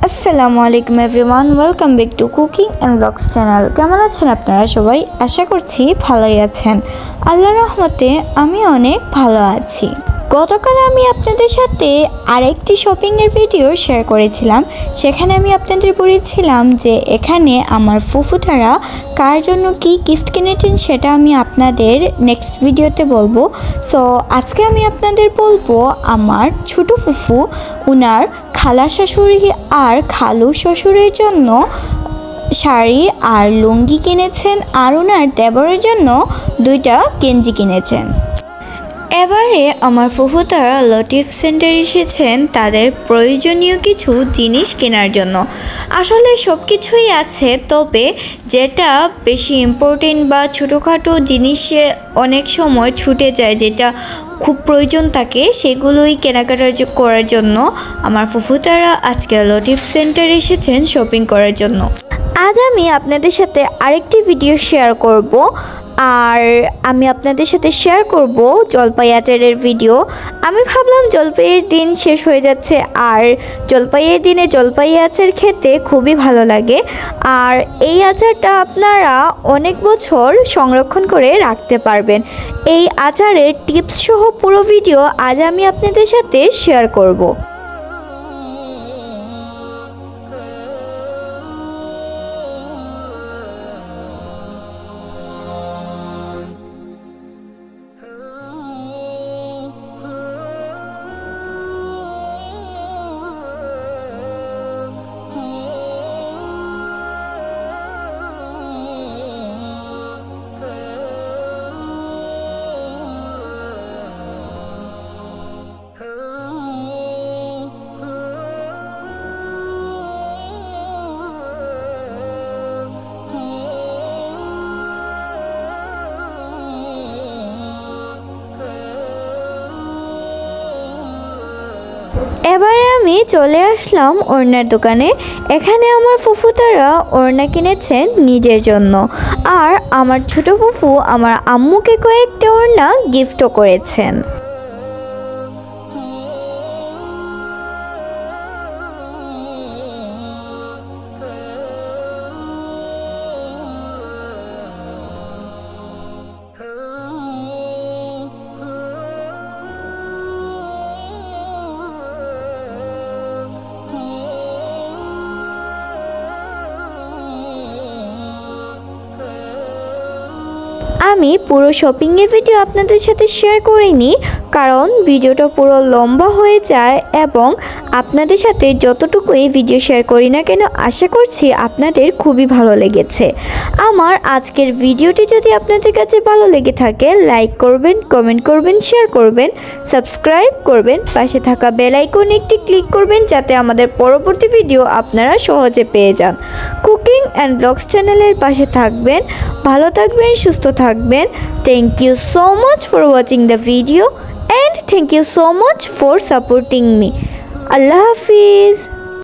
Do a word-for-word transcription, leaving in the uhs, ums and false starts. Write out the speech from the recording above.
আসসালামু আলাইকুম everyone, welcome back to cooking and blogs channel. কেমন আছেন আপনারা সবাই? আশা করছি ভালোই আছেন। আল্লাহর রহমতে আমি অনেক ভালো আছি। গতকাল আমি আপনাদের সাথে আরেকটি শপিংয়ের ভিডিও শেয়ার করেছিলাম। সেখানে আমি আপনাদের বলেছিলাম যে এখানে আমার ফুফু দ্বারা কার জন্য কি গিফট কিনেছেন সেটা আমি আপনাদের নেক্সট ভিডিওতে বলবো। সো আজকে আমি আপনাদের বলবো আমার ছোট ফুফু উনার খালা শাশুড়ি আর খালু শ্বশুরের জন্য শাড়ি আর লুঙ্গি কিনেছেন, আর ওনার দেবরের জন্য দুইটা গেঞ্জি কিনেছেন। এবারে আমার ফুফু তারা লতিফ সেন্টার এসেছেন তাদের প্রয়োজনীয় কিছু জিনিস কেনার জন্য। আসলে সব কিছুই আছে, তবে যেটা বেশি ইম্পর্টেন্ট বা ছোটোখাটো জিনিসে অনেক সময় ছুটে যায়, যেটা খুব প্রয়োজন থাকে, সেগুলোই কেনাকাটা করার জন্য আমার ফুফু তারা আজকে লতিফ সেন্টার এসেছেন শপিং করার জন্য। আজ আমি আপনাদের সাথে আরেকটি ভিডিও শেয়ার করব, আর আমি আপনাদের সাথে শেয়ার করব জলপাই আচারের ভিডিও। আমি ভাবলাম জলপাইয়ের দিন শেষ হয়ে যাচ্ছে, আর জলপাইয়ের দিনে জলপাই আচার খেতে খুবই ভালো লাগে, আর এই আচারটা আপনারা অনেক বছর সংরক্ষণ করে রাখতে পারবেন। এই আচারের টিপস সহ পুরো ভিডিও আজ আমি আপনাদের সাথে শেয়ার করব। এবারে আমি চলে আসলাম ওড়নার দোকানে। এখানে আমার ফুফু তারা ওড়না কিনেছেন নিজের জন্য, আর আমার ছোট ফুফু আমার আম্মুকে কয়েকটা ওড়না গিফটও করেছেন। আমি পুরো শপিংয়ের ভিডিও আপনাদের সাথে শেয়ার করিনি, কারণ ভিডিওটা পুরো লম্বা হয়ে যায়, এবং আপনাদের সাথে যতটুকুই ভিডিও শেয়ার করি না কেন আশা করছি আপনাদের খুবই ভালো লেগেছে। আমার আজকের ভিডিওটি যদি আপনাদের কাছে ভালো লেগে থাকে, লাইক করবেন, কমেন্ট করবেন, শেয়ার করবেন, সাবস্ক্রাইব করবেন, পাশে থাকা বেল আইকনে একটি ক্লিক করবেন যাতে আমাদের পরবর্তী ভিডিও আপনারা সহজে পেয়ে যান। কুকিং অ্যান্ড ব্লগস চ্যানেলের পাশে থাকবেন। ভালো থাকবেন, সুস্থ থাকবেন। Thank you so much for watching the video, and thank you so much for supporting me. Allah Hafiz.